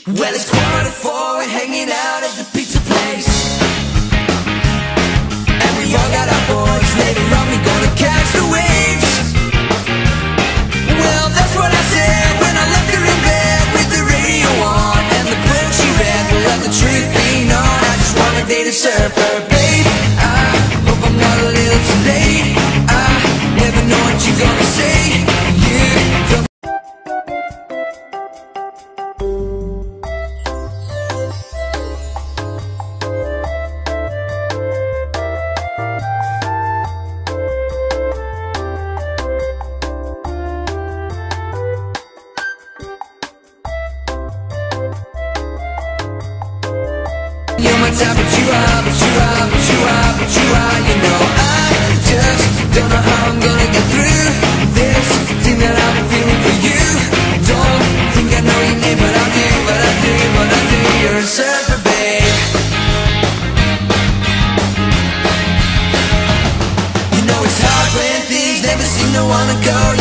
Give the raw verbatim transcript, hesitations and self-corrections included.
Well, it's quarter to four, we're hanging out at the pizza place, and we all got our boards. Later on we're gonna catch the waves. Well, that's what I said when I left her in bed with the radio on and the quilt she read. Let the truth be known, I just want a day to surf her, babe. I hope I'm not a little too late. I never know what you're gonna say. You from you're my type, but you are, but you are, but you are, but you are. You know, I just don't know how I'm gonna get through this thing that I've been feeling for you. Don't think I know your name, but I do, but I do, but I do. You're a surfer, babe. You know it's hard when things never seem to wanna go.